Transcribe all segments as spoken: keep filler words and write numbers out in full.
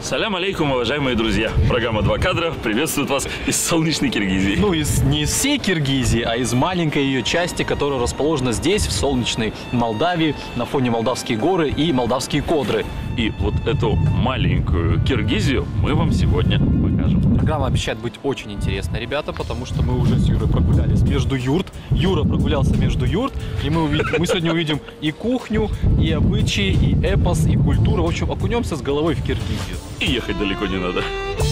Салям алейкум, уважаемые друзья. Программа «Два кадра» приветствует вас из солнечной Киргизии. Ну, из, не из всей Киргизии, а из маленькой ее части, которая расположена здесь, в солнечной Молдавии, на фоне Молдавские горы и Молдавские Кодры. И вот эту маленькую Киргизию мы вам сегодня покажем. Программа обещает быть очень интересной, ребята, потому что мы уже с Юрой прогулялись между юрт. Юра прогулялся между юрт, и мы, увидим, мы сегодня увидим и кухню, и обычаи, и эпос, и культуру. В общем, окунемся с головой в Киргизию. И ехать далеко не надо.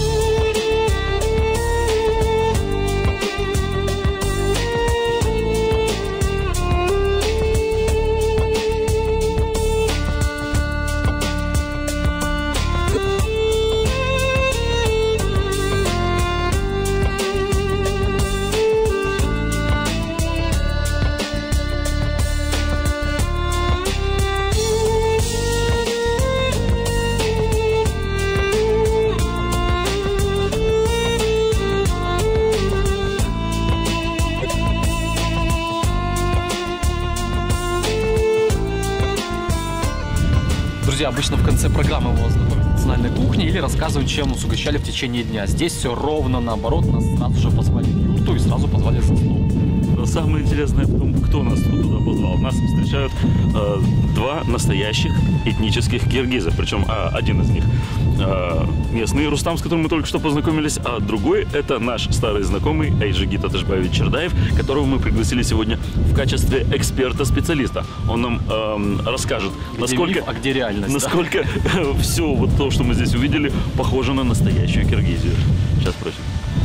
Друзья, обычно в конце программы мы вас знакомим с национальной кухней или рассказываем, чем нас угощали в течение дня. Здесь все ровно наоборот, нас сразу же позвали в юрту и сразу позвали за стол. Но самое интересное в том, кто нас туда позвал. Нас встречают э, два настоящих этнических киргиза, причем э, один из них э, местный Рустам, с которым мы только что познакомились, а другой это наш старый знакомый Айжигит Аташбаевич Чердаев, которого мы пригласили сегодня в качестве эксперта-специалиста. Он нам э, расскажет, где насколько, миф, а где реальность, насколько да? все вот то, что мы здесь увидели, похоже на настоящую Киргизию. Сейчас спросим.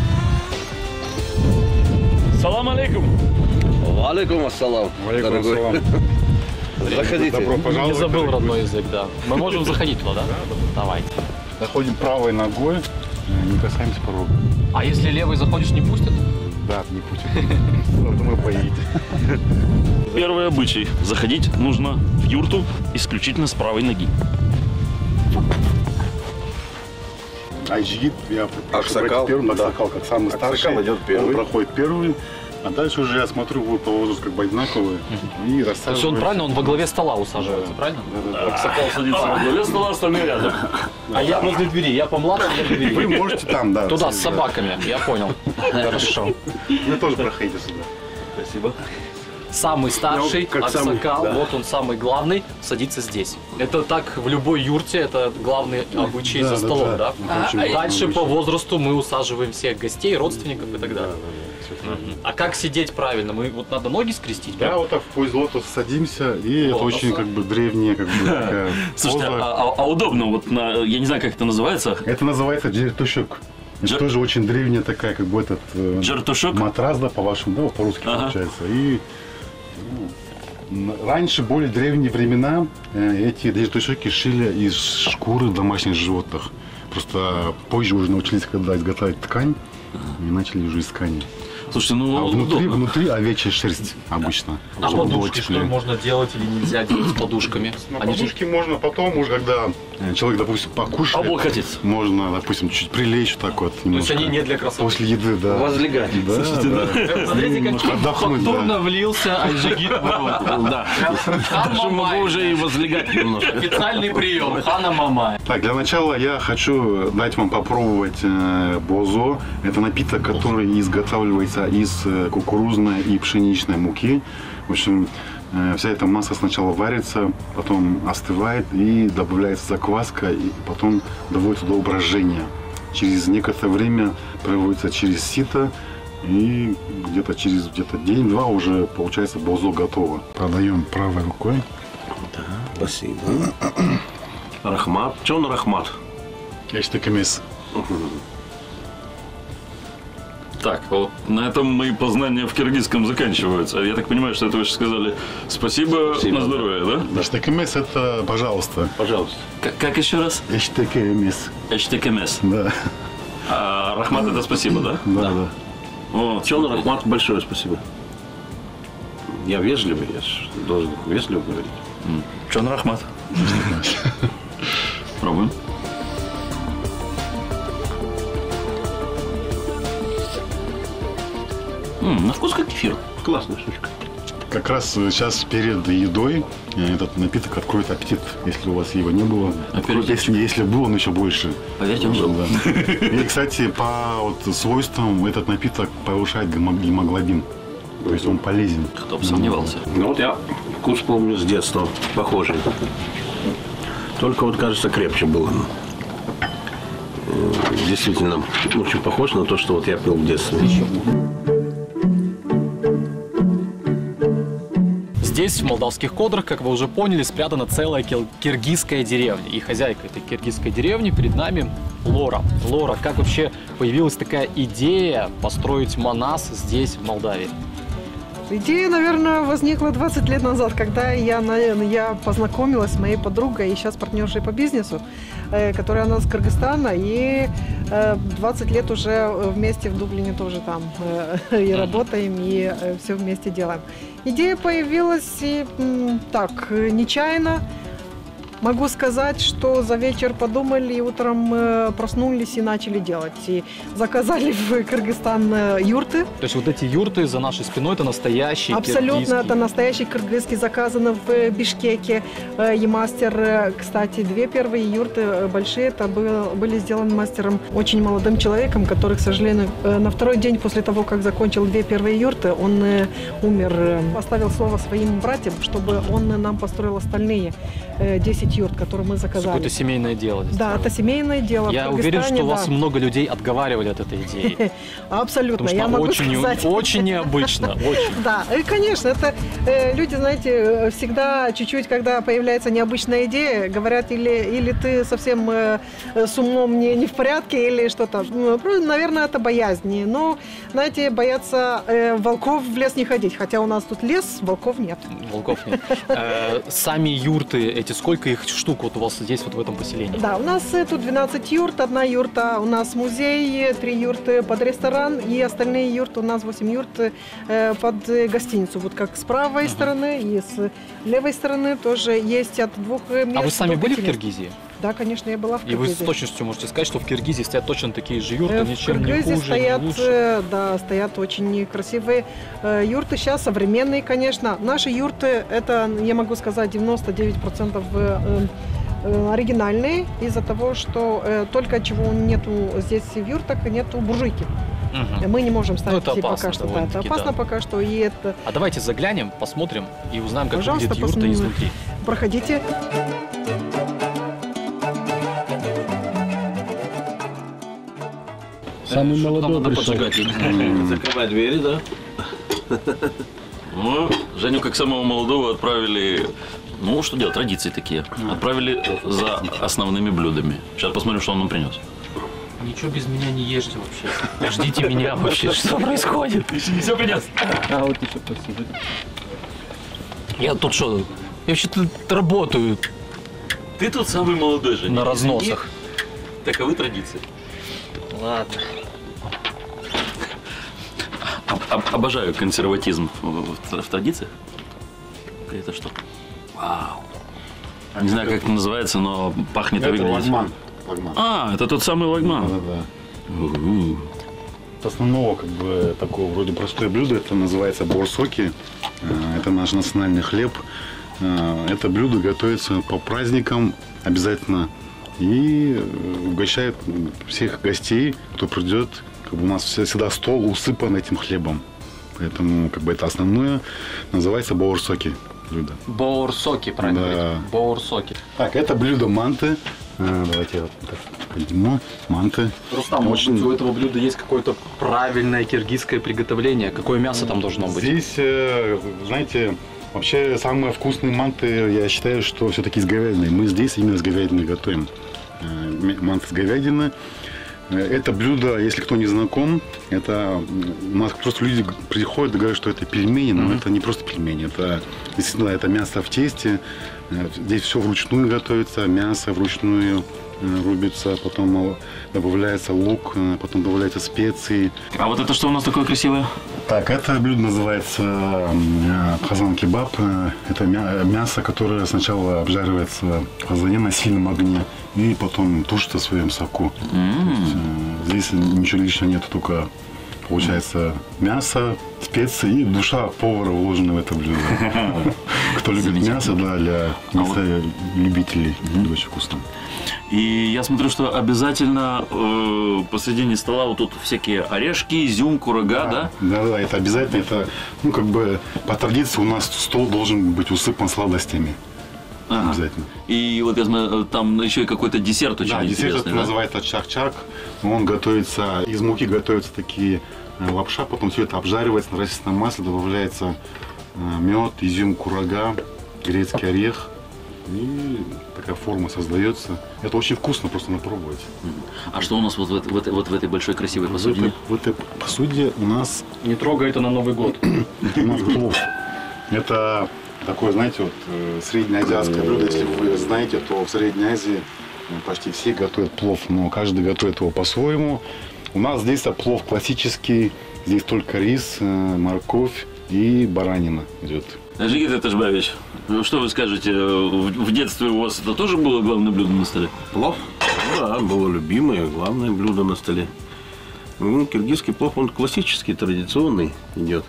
Салам алейкум. Алейкум ассалам. Алейкум ассалам. Заходите. Добро пожаловать. Не забыл родной язык, да. Мы можем заходить туда, да? Давайте. Заходим правой ногой, не касаемся порога. А если левой заходишь, не пустят? Да, не пустим. Думаю, поедете. Первый обычай. Заходить нужно в юрту исключительно с правой ноги. Айжигит, я Аксакал, первым, да. Аксакал как самый Аксакал старший, идет первый. он проходит первый, а дальше уже я смотрю, вы по возрасту как бы одинаковые и То есть он рассаживаете. правильно, он во главе стола усаживается, правильно? Аксакал садится во главе стола, остальные рядом. А я возле двери, я помладше, я Вы двери. можете там, да. Туда, с сидеть. собаками, я понял. Хорошо. Вы тоже проходите сюда. Спасибо. Самый старший, Ну, как Аксакал, самый, да. вот он самый главный, садится здесь. Это так в любой юрте, это главный обычай Да, за да, столом, да? да. Это очень А важный дальше по обычай. возрасту мы усаживаем всех гостей, родственников и так далее. А как сидеть правильно? Мы вот надо ноги скрестить? Да, вот так в позе лотоса садимся, и это Лотоса. очень как бы древняя как бы такая Слушайте, поза. а, а- а удобно, вот на, я не знаю, как это называется. Это называется джертушок. Это Джер- тоже очень древняя такая, как бы этот э, Джертушок? матрас, да, по-вашему, да, вот по-русски Ага. получается. И ну, раньше, более древние времена, э, эти джертушки шили из шкуры домашних животных. Просто позже уже научились, когда изготавливать ткань, и начали уже из ткани. Слушайте, ну А внутри, удобно. внутри овечья шерсть обычно. А чтобы было подушки, что теплее. можно делать или нельзя делать с подушками? На Они же- подушке можно потом, уже когда э, человек, допустим, покушает, Облокотиться. можно, допустим, чуть прилечь вот так вот. То есть немножко. они не для красоты. После еды, да. Возлегать. Да, да. Смотрите, как Немножко отдохнуть, фактурно да. влился Айжигит в рот. Да. Хан Даже могу Мамай. уже и возлегать немножко. Официальный прием Хана Мамая. Так, для начала я хочу дать вам попробовать э, бозо. Это напиток, который изготавливается из э, кукурузной и пшеничной муки. В общем, э, вся эта масса сначала варится, потом остывает и добавляется закваска, и потом доводится до брожения. Через некоторое время проводится через сито, и где-то через где-то день-два уже получается бозо готово. Продаем правой рукой. Да, спасибо. Рахмат. Че он рахмат? Эштекемес. Так, вот на этом мои познания в киргизском заканчиваются. Я так понимаю, что это вы сказали спасибо, Спасибо. на здоровье, да? Эштекемес это пожалуйста. Пожалуйста. Как, как еще раз? Эштекемес. Эштекемес. Да. А Рахмат это спасибо, да? Да, да. Вот. Че он рахмат, большое спасибо. Я вежливый, я ж должен вежливо говорить. Чон Рахмат. Пробуем. М, на вкус как кефир. Классная штучка. как раз сейчас перед едой этот напиток откроет аппетит, если у вас его не было. Откроет, если, если было, он еще больше. Поверьте, он был. Да. И, кстати, по вот, свойствам этот напиток повышает гемоглобин. То есть он полезен. Кто бы сомневался. Ну вот я вкус помню с детства, похожий. Только вот, кажется, крепче было. Действительно, очень похож на то, что вот я пил в детстве. Здесь, в Молдавских Кодрах, как вы уже поняли, спрятана целая киргизская деревня. И хозяйка этой киргизской деревни перед нами Лора. Лора, как вообще появилась такая идея построить манас здесь, в Молдавии? Идея, наверное, возникла двадцать лет назад, когда я, я познакомилась с моей подругой и сейчас партнершей по бизнесу, которая она с Кыргызстана, и двадцать лет уже вместе в Дублине тоже там и работаем, и все вместе делаем. Идея появилась и, так, нечаянно. Могу сказать, что за вечер подумали, и утром проснулись и начали делать. И заказали в Кыргызстан юрты. То есть вот эти юрты за нашей спиной — это настоящие Абсолютно, киргизские? это настоящий кыргызский, заказано в Бишкеке. И мастер, кстати, две первые юрты большие, это были сделаны мастером, очень молодым человеком, который, к сожалению, на второй день после того, как закончил две первые юрты, он умер. Оставил слово своим братьям, чтобы он нам построил остальные десять юрт, которые мы заказали. Какое-то семейное дело. Да, это семейное дело. Я уверен, что да. вас много людей отговаривали от этой идеи. Абсолютно. Потому что я могу очень, сказать. очень необычно. Очень. Да, и, конечно, это э, люди, знаете, всегда чуть-чуть, когда появляется необычная идея, говорят, или, или ты совсем э, с умом не, не в порядке, или что-то. Ну, наверное, это боязнь. Но, знаете, боятся э, волков в лес не ходить. Хотя у нас тут лес, волков нет. Волков нет. Э, сами юрты, эти, сколько их штук вот у вас здесь, вот в этом поселении? Да, у нас тут двенадцать юрт, одна юрта, у нас музей, три юрты под ресторан, и остальные юрты, у нас восемь юрт э, под гостиницу. Вот как с правой uh-huh. стороны и с левой стороны тоже есть от двух мест. А вы сами были в Киргизии? Да, конечно, я была в Киргизии. И вы с точностью можете сказать, что в Киргизии стоят точно такие же юрты, э, ничем не хуже, стоят, не лучше? Да, стоят очень красивые э, юрты, сейчас современные, конечно. Наши юрты, это, я могу сказать, девяносто девять процентов э, э, оригинальные, из-за того, что э, только чего нету здесь в юртах, нету буржуйки. Угу. Мы не можем ставить ну, это опасно, пока что. Да, это опасно да. пока что. И это... А давайте заглянем, посмотрим и узнаем, как Пожалуйста, выглядит юрта посмотрим. изнутри. Проходите. Самый молодой пришел. Закрывай двери, да? Ну, Женю, как самого молодого, отправили, ну, что делать, традиции такие. Отправили за основными блюдами. Сейчас посмотрим, что он нам принес. Ничего без меня не ешьте вообще. Ждите меня вообще. Что происходит? Ты еще не все принес? А вот еще спасибо. Я тут что? Я вообще тут работаю. Ты тут самый молодой, Женя. На разносах. Таковы традиции. Ладно. Обожаю консерватизм в, в, в традициях. Это что? Вау. Не знаю, как это называется, но пахнет и выглядит. Лагман. Лагман. А, это тот самый лагман. Да, да, да. Основного, как бы, такого вроде простое блюдо, это называется борсоки. Это наш национальный хлеб. Это блюдо готовится по праздникам обязательно и угощает всех гостей, кто придет. Как бы у нас всегда стол усыпан этим хлебом. Поэтому как бы это основное. Называется боурсоки блюдо. Боурсоки, правильно да. говорить? Боурсоки. Так, это блюдо манты. Давайте я вот так подниму. Манты. Рустам, очень... может, у этого блюда есть какое-то правильное киргизское приготовление? Какое мясо там должно быть? Здесь, знаете, вообще самые вкусные манты, я считаю, что все-таки с говядиной. Мы здесь именно с говядиной готовим. Манты с говядиной. Это блюдо, если кто не знаком, это у нас просто люди приходят и говорят, что это пельмени, но mm-hmm. это не просто пельмени, это действительно это мясо в тесте. Здесь все вручную готовится, мясо вручную рубится, потом добавляется лук, потом добавляются специи. А вот это что у нас такое красивое? Так, это блюдо называется казан-кебаб. Это мясо, которое сначала обжаривается в казане на сильном огне и потом тушится в своем соку. Mm. Есть, здесь ничего лишнего нет, только получается мясо, специи и душа повара вложена в это блюдо. Кто любит мясо, да, для любителей, будет очень вкусно. И я смотрю, что обязательно э, посредине стола вот тут всякие орешки, изюм, курага, да? Да, да, это обязательно. Это, ну, как бы по традиции у нас стол должен быть усыпан сладостями. Ага. Обязательно. И вот я смотрю, там еще и какой-то десерт очень да, интересный. Десерт это да? называется чак-чак. Он готовится, из муки готовятся такие лапша, потом все это обжаривается на растительном масле, добавляется мед, изюм, курага, грецкий орех. И такая форма создается. Это очень вкусно, просто надо пробовать. А что у нас вот в, в, этой, вот в этой большой красивой посуде? В этой, в этой посуде у нас... Не трогай это на Новый год. У нас плов. Это такое, знаете, вот среднеазиатское блюдо. Если вы знаете, то в Средней Азии почти все готовят плов, но каждый готовит его по-своему. У нас здесь плов классический. Здесь только рис, морковь и баранина идет. Жигит Ташбаевич, что вы скажете? В детстве у вас это тоже было главное блюдо на столе? Плов? Да, было любимое, главное блюдо на столе. Ну, киргизский плов, он классический, традиционный идет.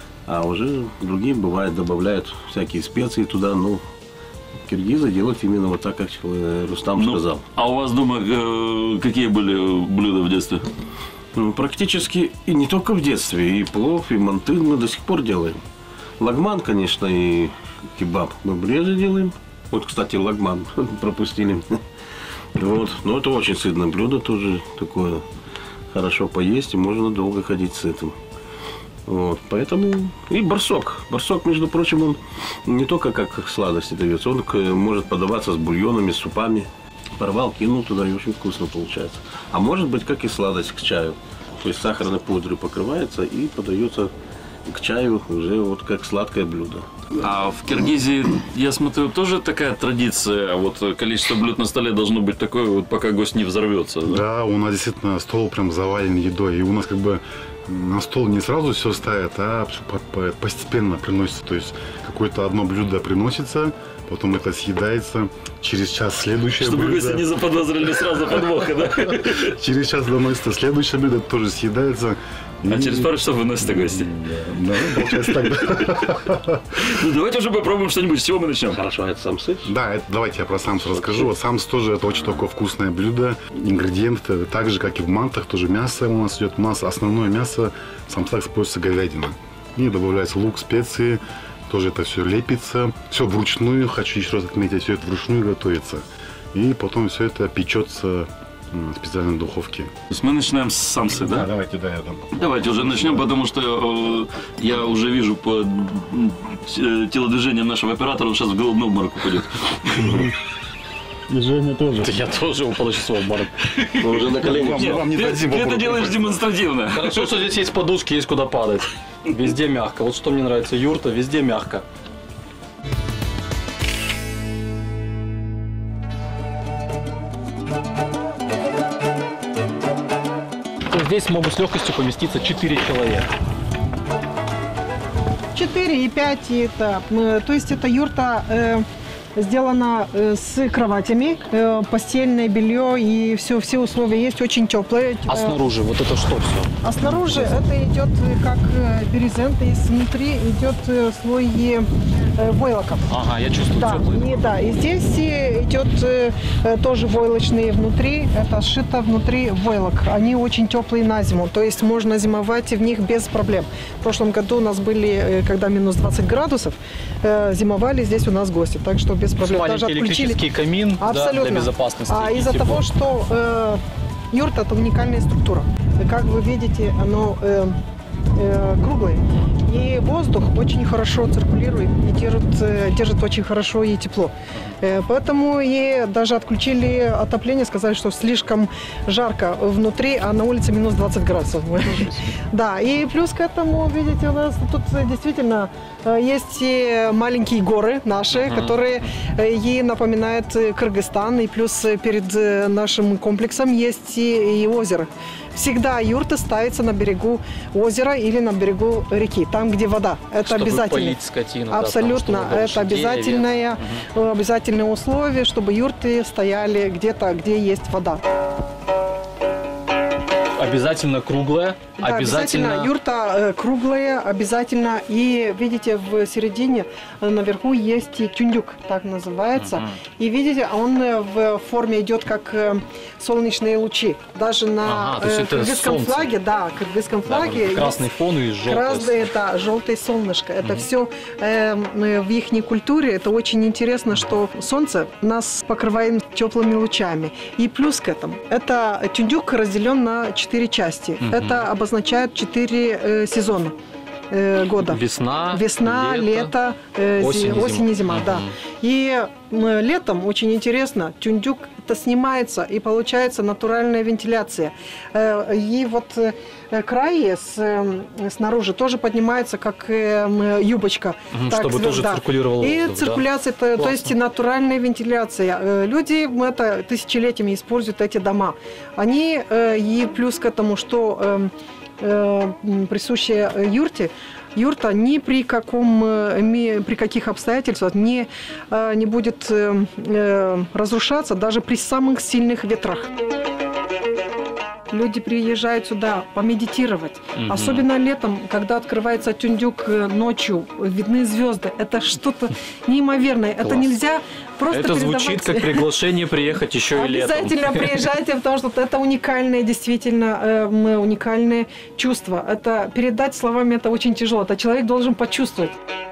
А уже другие, бывает, добавляют всякие специи туда. Ну, киргизы делают именно вот так, как Рустам ну, сказал. А у вас дома э, какие были блюда в детстве? Ну, практически и не только в детстве. И плов, и манты мы до сих пор делаем. Лагман, конечно, и кебаб мы ближе делаем. Вот, кстати, лагман пропустили. Вот. Но это очень сытное блюдо, тоже такое хорошо поесть, и можно долго ходить с этим. Вот. Поэтому и барсок. Барсок, между прочим, он не только как сладости дается, он может подаваться с бульонами, с супами. Порвал, кинул туда, и очень вкусно получается. А может быть, как и сладость к чаю. То есть сахарной пудрой покрывается и подается к чаю уже вот как сладкое блюдо. А в Киргизии, я смотрю, тоже такая традиция, вот количество блюд на столе должно быть такое, вот пока гость не взорвется. Да, да, у нас действительно стол прям завален едой. И у нас как бы на стол не сразу все ставят, а постепенно приносится. То есть какое-то одно блюдо приносится, потом это съедается, через час следующее Чтобы блюдо. гости не заподозрили сразу подвоха, да? Через час доносится следующее блюдо, тоже съедается. А и... через пару часов выносите гости. Да, получается так. Ну, давайте уже попробуем что-нибудь. С чего мы начнем? Хорошо, а это самсы? Да, это, давайте я про самс расскажу. Вот самс тоже это очень такое вкусное блюдо. Ингредиенты, так же, как и в мантах, тоже мясо у нас идет. У нас основное мясо в самсах используется говядина. И добавляется лук, специи. Тоже это все лепится. Все вручную, хочу еще раз отметить, все это вручную готовится. И потом все это печется в специальной духовке. То есть мы начинаем с самсы, да? Да, давайте, да, я там. Давайте уже начнем, потому что э, я уже вижу по э, телодвижениям нашего оператора, он сейчас в головной обморок упадет. И Женя тоже. Я тоже упал сейчас в обморок. Мы уже на коленях. Вам, вам не Ты, дадим ты это попробовать. делаешь демонстративно. Хорошо, что здесь есть подушки, есть куда падать. Везде мягко. Вот что мне нравится юрта, везде мягко. Здесь могут с легкостью поместиться четыре человека. четыре и пять это, э, то есть это юрта э, сделана э, с кроватями, э, постельное белье и все, все условия есть, очень теплые. А снаружи вот это что все? А снаружи это идет э, как э, брезент, и внутри идет э, слой э, войлоков. Ага, я чувствую Да, теплый. и, да, и здесь э, идет э, э, тоже войлочные внутри, это сшито внутри войлок. Они очень теплые на зиму, то есть можно зимовать в них без проблем. В прошлом году у нас были, э, когда минус двадцать градусов, э, зимовали здесь у нас гости, так что без проблем. Маленький Даже отключили. электрический камин, да, для безопасности. А и из-за тепло. того, что э, юрта это уникальная структура. Как вы видите, оно э, э, круглое. И воздух очень хорошо циркулирует и держит, э, держит очень хорошо и тепло. Э, поэтому и даже отключили отопление, сказали, что слишком жарко внутри, а на улице минус двадцать градусов. Да, и плюс к этому, видите, у нас тут действительно есть и маленькие горы наши, uh-huh. которые ей напоминают Кыргызстан. И плюс перед нашим комплексом есть и, и озеро. Всегда юрта ставится на берегу озера или на берегу реки, там, где вода. Это чтобы обязательно. Полить скотину, абсолютно. Да, это обязательное, угу. обязательное условие, чтобы юрты стояли где-то, где есть вода. Обязательно круглая, Да, обязательно... обязательно юрта э, круглая, обязательно. И видите, в середине, э, наверху есть и тюндюк, так называется. Мгм. И видите, он э, в форме идет как э, солнечные лучи. Даже на Ага, то есть э, это кыргызском солнце. флаге, да, кыргызском Да, флаге вот красный есть фон и желтый. красное, да, желтое солнышко. Это все э, в их культуре. Это очень интересно, что солнце нас покрывает теплыми лучами. И плюс к этому, это тюндюк разделен на четыре части. Мгм. Это обозначает четыре э, сезона э, года. Весна, Весна, лето, э, осень и зи- зима. осень и зима, да. Мгм. И э, летом очень интересно, тюндюк это снимается и получается натуральная вентиляция. Э, и вот э, краи с, э, снаружи тоже поднимаются как э, м, юбочка. Мгм, Так, чтобы зв- тоже да. циркулировал И воздух, да? циркуляция, то, то Классно. есть натуральная вентиляция. Э, Люди м, это тысячелетиями используют эти дома. Они э, и плюс к этому, что э, э, м, присуще э, юрте, юрта ни при каком, э, ми- при каких обстоятельствах не, э, не будет э, э, разрушаться даже при самых сильных ветрах. Люди приезжают сюда помедитировать. Мгм. Особенно летом, когда открывается тюндюк э, ночью, видны звезды. Это что-то неимоверное. Это Класс. нельзя просто Это передавать. звучит как приглашение приехать еще и летом. Обязательно приезжайте, потому что это уникальное, действительно, э, м, уникальное чувство. Это передать словами это очень тяжело. Это человек должен почувствовать.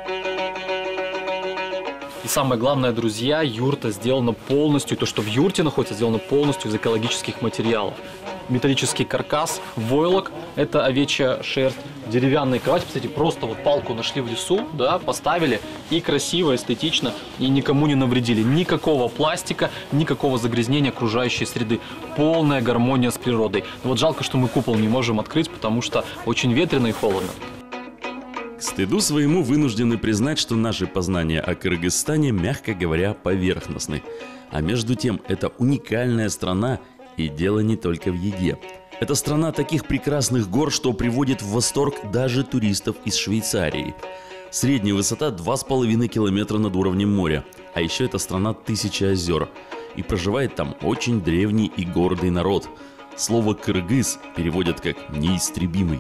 И самое главное, друзья, юрта сделана полностью, то, что в юрте находится, сделано полностью из экологических материалов. Металлический каркас, войлок, это овечья шерсть, деревянная кровать, кстати, просто вот палку нашли в лесу, да, поставили, и красиво, эстетично, и никому не навредили. Никакого пластика, никакого загрязнения окружающей среды. Полная гармония с природой. Вот жалко, что мы купол не можем открыть, потому что очень ветрено и холодно. К стыду своему вынуждены признать, что наши познания о Кыргызстане, мягко говоря, поверхностны. А между тем, это уникальная страна, и дело не только в еде. Это страна таких прекрасных гор, что приводит в восторг даже туристов из Швейцарии. Средняя высота два с половиной километра над уровнем моря. А еще это страна тысячи озер. И проживает там очень древний и гордый народ. Слово «кыргыз» переводят как «неистребимый».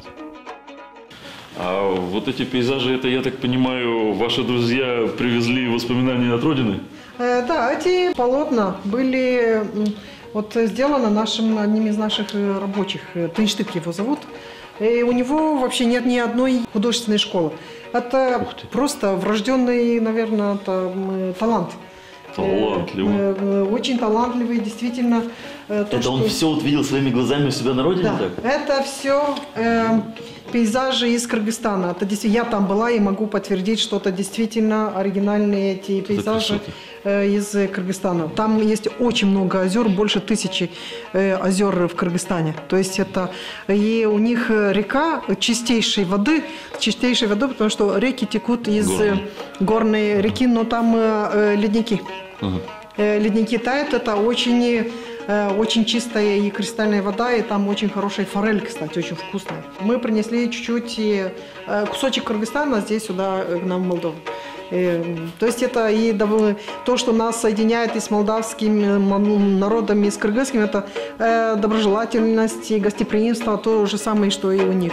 А вот эти пейзажи, это, я так понимаю, ваши друзья привезли воспоминания от родины? Э, Да, эти полотна были м, вот сделаны нашим, одним из наших э, рабочих. э, Тынштык его зовут. И у него вообще нет ни одной художественной школы. Это просто врожденный, наверное, это, м, талант. Талантливый. Э, э, Очень талантливый, действительно. э, то, Это он что- все вот видел своими глазами у себя на родине, Да, так? это все пейзажи из Кыргызстана. Это действительно, я там была и могу подтвердить, что это действительно оригинальные эти пейзажи э, из Кыргызстана. Там есть очень много озер, больше тысячи э, озер в Кыргызстане. То есть это и у них э, река чистейшей воды, чистейшей воды, потому что реки текут из э, горной реки, но там э, э, ледники. Э, Ледники тают, это очень, э, очень чистая и кристальная вода, и там очень хорошая форель, кстати, очень вкусная. Мы принесли чуть-чуть э, кусочек Кыргызстана здесь сюда э, к нам в Молдову. Э, То есть это и дов- то, что нас соединяет и с молдавским э, м- народом, и с кыргызским, это э, доброжелательность и гостеприимство, то же самое, что и у них.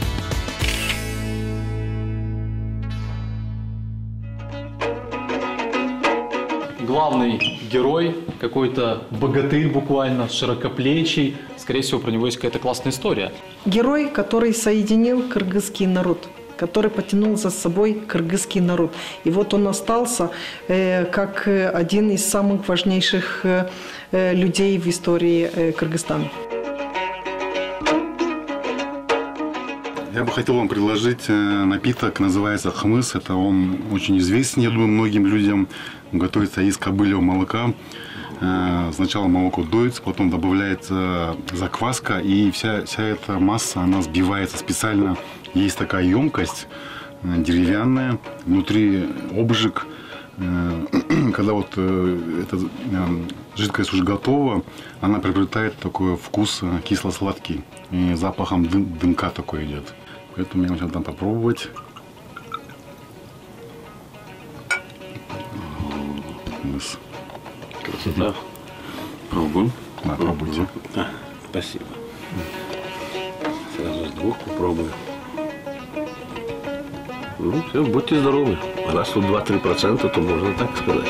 Главный герой, какой-то богатырь буквально, широкоплечий. Скорее всего, про него есть какая-то классная история. Герой, который соединил кыргызский народ, который потянул за собой кыргызский народ. И вот он остался э, как э, один из самых важнейших э, э, людей в истории э, Кыргызстана. Я бы хотел вам предложить э, напиток, называется хмыз. Это он очень известен, я думаю, многим людям. Он готовится из кобыльего молока. Э, Сначала молоко доится, потом добавляется закваска, и вся, вся эта масса, она сбивается специально. Есть такая емкость э, деревянная, внутри обжиг. Э, Когда вот э, эта э, жидкость уже готова, она приобретает такой вкус э, кисло-сладкий. И запахом дым- дымка такой идет. Поэтому я вам сейчас дам попробовать. Хмыз. Красота. Пробуем. Да, пробуйте. А, спасибо. двух попробую. Ну, все, будьте здоровы. Раз тут два-три процента, то можно так сказать.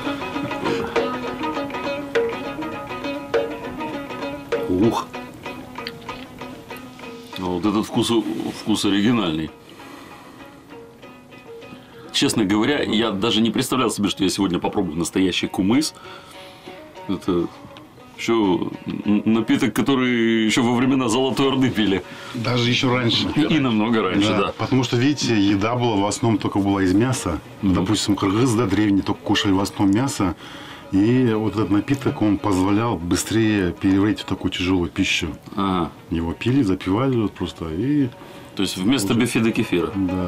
Ух. А вот этот вкус, вкус оригинальный. Честно говоря, я даже не представлял себе, что я сегодня попробую настоящий кумыс. Это еще напиток, который еще во времена Золотой Орды пили. Даже еще раньше. И намного раньше, да. Да, потому что, видите, еда была в основном только была из мяса. Mm-hmm. Допустим, кыргызы, да, древние, только кушали в основном мясо. И вот этот напиток, он позволял быстрее переварить в такую тяжелую пищу. Ага. Его пили, запивали вот просто и... То есть вместо уже... бифида кефира. Да.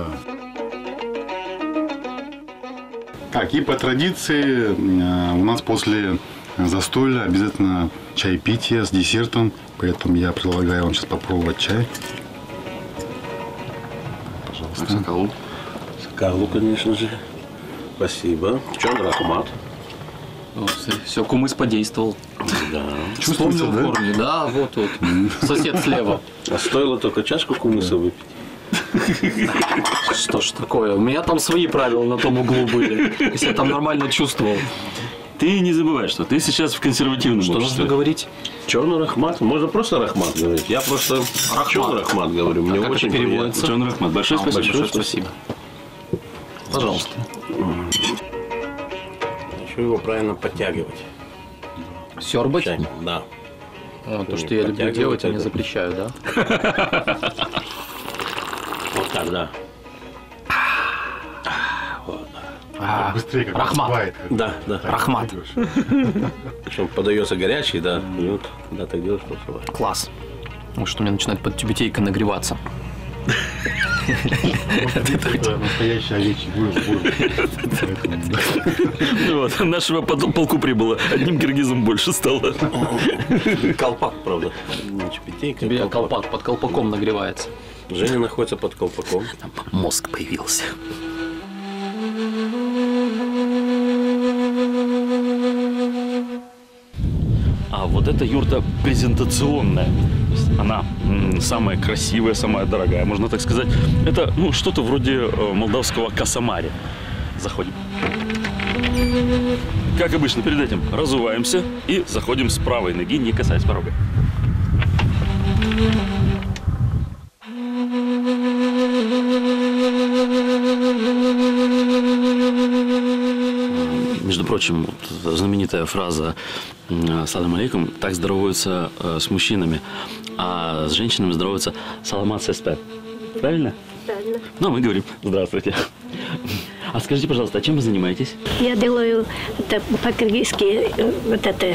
Так, и по традиции у нас после застолья обязательно чаепитие с десертом. Поэтому я предлагаю вам сейчас попробовать чай. Пожалуйста. Сакалу. Сакалу, конечно же. Спасибо. Чон рахмат. Все, кумыс подействовал. Да. Чувствуется, да? в корне. Да, вот вот. Сосед слева. А стоило только чашку кумыса выпить. Что ж такое? У меня там свои правила на том углу были. Если я там нормально чувствовал. Ты не забывай, что ты сейчас в консервативном Что обществе. нужно говорить? Чон рахмат. Можно просто рахмат говорить. Я просто Рахмат. чон рахмат говорю. Мне А как очень это переводится? приятно. Чон рахмат. Большое А, спасибо. большое спасибо. Пожалуйста. Еще его правильно подтягивать. Сербать? Чай. Да. А, то, что я люблю делать, я не запрещаю, да? Вот так, да. А, Быстрее, как Рахмат. бывает. Да, да. Рахмат. Причем подается горячий, да. И вот, когда так делаешь, просто Класс. Ну что, у меня начинает подтюбетейка нагреваться. Это настоящий овечий Ну вот, нашего под- полку прибыло. Одним киргизом больше стало. колпак, правда. Чапетейка, Тебе колпак. колпак под колпаком нагревается. Женя находится под колпаком. Мозг появился. А вот эта юрта презентационная. То есть она м, самая красивая, самая дорогая, можно так сказать. Это ну, что-то вроде э, молдавского касамари. Заходим. Как обычно, перед этим разуваемся и заходим с правой ноги, не касаясь порога. Между прочим, вот знаменитая фраза «Салам алейкум» так здороваются э, с мужчинами, а с женщинами здороваются «Саламат сестер». Правильно? Правильно. Ну, мы говорим «Здравствуйте». А скажите, пожалуйста, а чем вы занимаетесь? Я делаю это по-киргизски э, вот это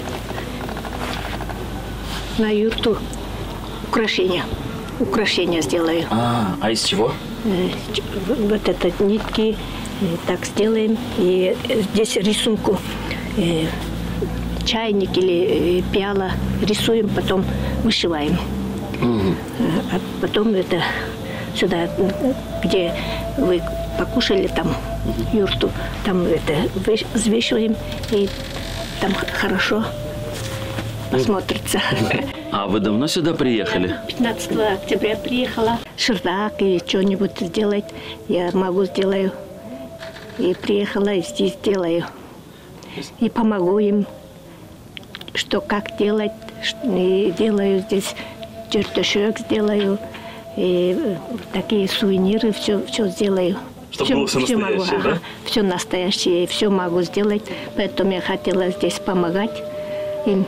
на юрту украшения. Украшения сделаю. А, а из чего? Э, ч- Вот это нитки э, так сделаем. И э, здесь рисунку э, чайник или э, пиала рисуем, потом вышиваем. Э, А потом это сюда, э, где вы покушали там юрту, там это вы- взвешиваем, и там х- хорошо посмотрится. А вы давно сюда приехали? пятнадцатого октября приехала. Шардак и что-нибудь сделать я могу сделаю. И приехала, и здесь делаю. И помогу им, что как делать. ш- И делаю здесь чертежок сделаю. И э, такие сувениры, все, все сделаю. Чтоб было всё могу, настоящее, да? все настоящее, все могу сделать. Поэтому я хотела здесь помогать им.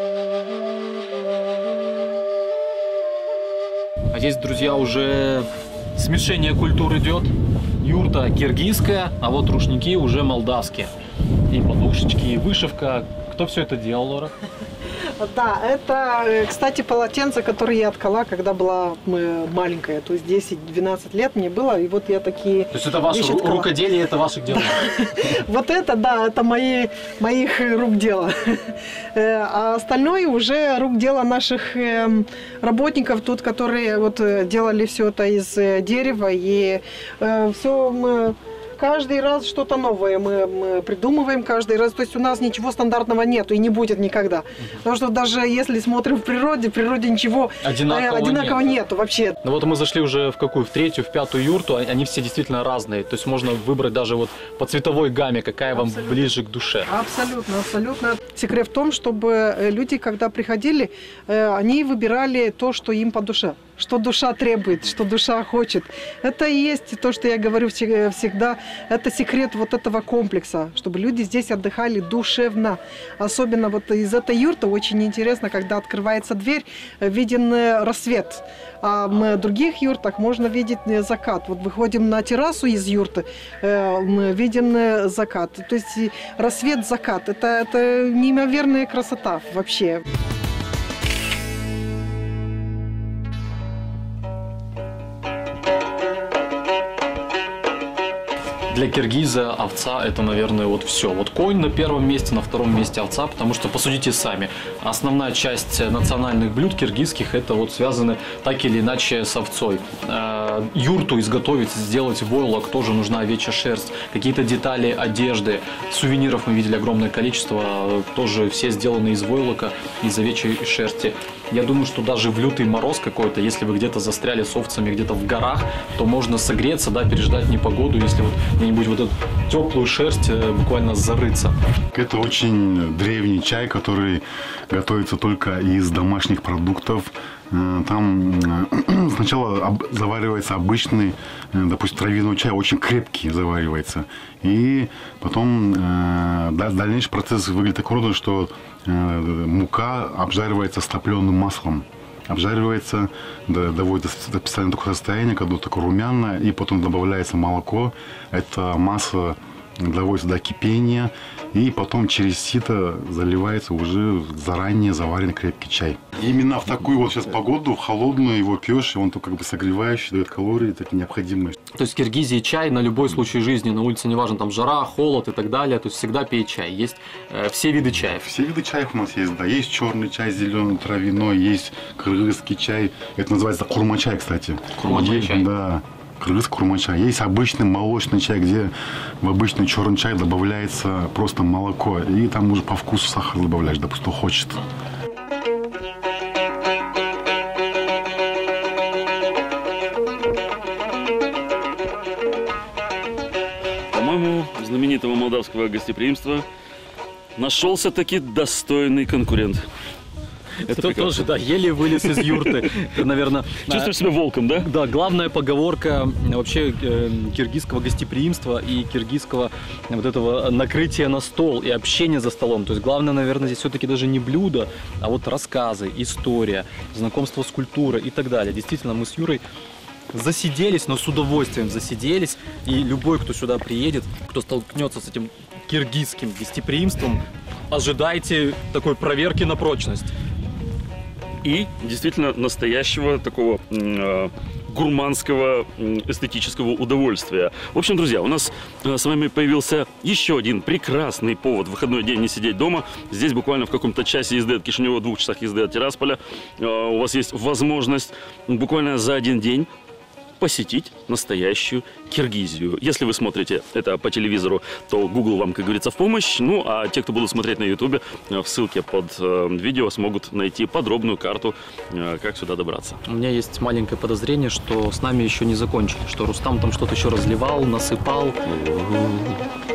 А здесь, друзья, уже смешение культур идет. Юрта киргизская, а вот рушники уже молдавские. И подушечки, и вышивка. Кто все это делал, Лора? Да, это, э, кстати, полотенце, которое я ткала, когда была м, маленькая. То есть десять-двенадцать лет мне было, и вот я такие То есть это ваше вещи ру- ткала. рукоделие, это ваших дел? Вот это, да, это мои, моих рук дело. Э, А остальное уже рук дело наших эм, работников тут, которые вот э, делали все это из э, дерева. И все каждый раз что-то новое мы, мы придумываем, каждый раз. То есть у нас ничего стандартного нету и не будет никогда. Потому что даже если смотрим в природе, в природе ничего одинакового, э, одинакового нет. нету вообще. Ну вот мы зашли уже в какую? В третью, в пятую юрту, они все действительно разные. То есть можно выбрать даже вот по цветовой гамме, какая вам абсолютно ближе к душе. Абсолютно, абсолютно. Секрет в том, чтобы люди, когда приходили, они выбирали то, что им по душе. Что душа требует, что душа хочет. Это и есть то, что я говорю всегда. Это секрет вот этого комплекса, чтобы люди здесь отдыхали душевно. Особенно вот из этой юрты очень интересно, когда открывается дверь, виден рассвет. А в других юртах можно видеть закат. Вот выходим на террасу из юрты, виден закат. То есть рассвет, закат. Это, это неимоверная красота вообще. Для киргиза овца это, наверное, вот все. Вот конь на первом месте, на втором месте овца, потому что, посудите сами, основная часть национальных блюд киргизских это вот связаны так или иначе с овцой. Юрту изготовить, сделать войлок, тоже нужна овечья шерсть. Какие-то детали одежды, сувениров мы видели огромное количество, тоже все сделаны из войлока, из овечьей шерсти. Я думаю, что даже в лютый мороз какой-то, если вы где-то застряли с овцами где-то в горах, то можно согреться, да, переждать непогоду, если вот где-нибудь вот эту теплую шерсть буквально зарыться. Это очень древний чай, который готовится только из домашних продуктов. Там сначала заваривается обычный, допустим, травяной чай, очень крепкий заваривается. И потом дальнейший процесс выглядит так образом, что мука обжаривается с топленым маслом. Обжаривается, доводится до специального такого состояния, когда такое румяное, и потом добавляется молоко. Это масло доводится до кипения, и потом через сито заливается уже заранее заваренный крепкий чай. И именно в такую вот сейчас погоду, в холодную его пьешь, и он то как бы согревающий, дает калории, такие необходимые. То есть в Киргизии чай на любой случай жизни, на улице, неважно, там жара, холод и так далее, то есть всегда пей чай. Есть э, все виды чаев. Все виды чаев у нас есть, да. Есть черный чай, зеленый, травяной, есть кыргызский чай. Это называется курма-чай, кстати. Курма-чай. Да. Кыргызский курма-чай. Есть обычный молочный чай, где в обычный черный чай добавляется просто молоко. И там уже по вкусу сахар добавляешь, допустим, кто хочет. По-моему, знаменитого молдавского гостеприимства нашелся таки достойный конкурент. Это тоже, да, еле вылез из юрты. Наверное, чувствуешь себя волком, да? Да, главная поговорка вообще э, киргизского гостеприимства и киргизского вот этого накрытия на стол и общения за столом. То есть главное, наверное, здесь все-таки даже не блюдо, а вот рассказы, история, знакомство с культурой и так далее. Действительно, мы с Юрой засиделись, но с удовольствием засиделись. И любой, кто сюда приедет, кто столкнется с этим киргизским гостеприимством, ожидайте такой проверки на прочность. И действительно настоящего такого э, гурманского э, эстетического удовольствия. В общем, друзья, у нас э, с вами появился еще один прекрасный повод в выходной день не сидеть дома. Здесь буквально в каком-то часе езды от Кишинева, двух часах езды от Тирасполя. Э, у вас есть возможность буквально за один день посетить настоящую Киргизию. Если вы смотрите это по телевизору, то Google вам, как говорится, в помощь. Ну, а те, кто будут смотреть на YouTube, в ссылке под э, видео смогут найти подробную карту, э, как сюда добраться. У меня есть маленькое подозрение, что с нами еще не закончили, что Рустам там что-то еще разливал, насыпал.